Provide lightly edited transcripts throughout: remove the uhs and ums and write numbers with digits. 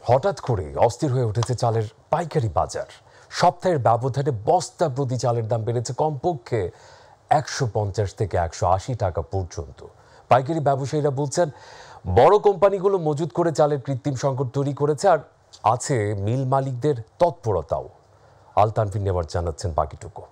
হঠাৎ করে অস্থির হয়ে উঠেছে চালের পাইকারি বাজার। সপ্তাহের ব্যবধানে বস্তা প্রতি চালের দাম বেড়েছে কমপক্ষে 150 থেকে 180 টাকা পর্যন্ত। পাইকারি ব্যবসায়ীরা বলছেন বড় কোম্পানিগুলো মজুত করে চালের কৃত্রিম সংকট তৈরি করেছে, আর আছে মিল মালিকদের তৎপরতাও। আলতানফিন নেওয়ার জানাচ্ছেন বাকিটুকু।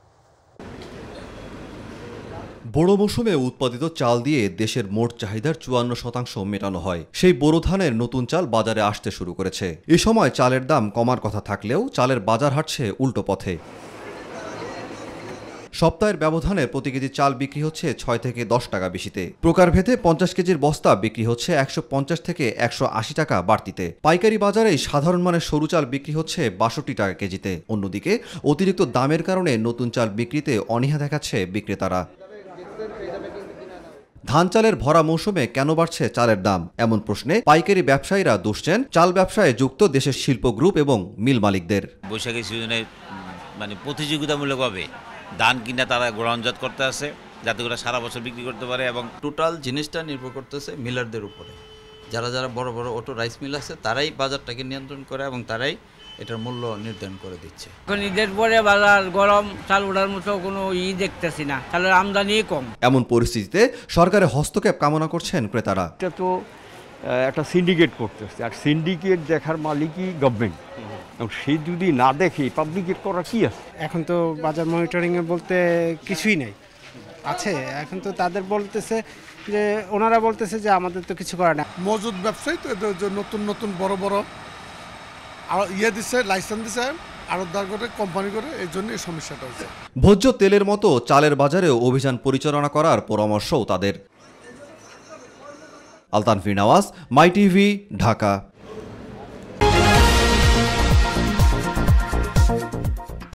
বড় মৌসুমে উৎপাদিত চাল দিয়ে দেশের মোট চাহিদার 54% মেটানো হয়। সেই বোরো ধানের নতুন চাল বাজারে আসতে শুরু করেছে। এ সময় চালের দাম কমার কথা থাকলেও চালের বাজার হাঁটছে উল্টো পথে। সপ্তাহের ব্যবধানে প্রতি কেজি চাল বিক্রি হচ্ছে 6 থেকে 10 টাকা বেশিতে। প্রকারভেদে 50 কেজির বস্তা বিক্রি হচ্ছে 150 থেকে 180 টাকা বাড়তিতে। পাইকারি বাজারে সাধারণ মানের সরু চাল বিক্রি হচ্ছে 62 টাকা কেজিতে। অন্যদিকে অতিরিক্ত দামের কারণে নতুন চাল বিক্রিতে অনীহা দেখাচ্ছে বিক্রেতারা। ধান চালের ভরা মৌসুমে কেন বাড়ছে চালের দাম, এমন প্রশ্নে পাইকারি ব্যবসায়ীরা দুষছেন চাল ব্যবসায় যুক্ত দেশের শিল্প গ্রুপ এবং মিল মালিকদের। বৈশাখী সিজনে প্রতিযোগিতামূলকভাবে ধান কিনা তারা গ্রহণজাত করতে আছে, যাতে করে সারা বছর বিক্রি করতে পারে। এবং টোটাল জিনিসটা নির্ভর করতেছে মিলারদের উপরে। যারা যারা বড় বড় অটো রাইস মিল আছে তারাই বাজারটাকে নিয়ন্ত্রণ করে এবং তারাই এটার মূল্য নির্ধারণ করে দিচ্ছে। এখন ঈদের পরে বাজার গরম, চাল ওঠার মতো কোনো দেখতেছি না, চালের আমদানি কম। এমন পরিস্থিতিতে সরকারের হস্তক্ষেপ কামনা করছেন ক্রেতারা। এটা তো একটা সিন্ডিকেট করতেছে, আর সিন্ডিকেট দেখার মালিকই গভর্নমেন্ট, এবং সে যদি না দেখে পাবলিকেট করা কি আছে? এখন তো বাজার মনিটরিংয়ে বলতে কিছুই নেই আছে। এখন তো তাদের বলতেছে যে ওনারা বলতেছে যে আমাদের তো কিছু করে না। মজুদ ব্যবসায়ী তো নতুন নতুন বড় বড় দিচ্ছে, লাইসেন্স দিচ্ছে, আড়তদার করে, কোম্পানি করে, এই জন্য এই সমস্যাটা হচ্ছে। ভোজ্য তেলের মতো চালের বাজারেও অভিযান পরিচালনা করার পরামর্শও তাদের। আলতানফিন আওয়াজ, মাই টিভি, ঢাকা।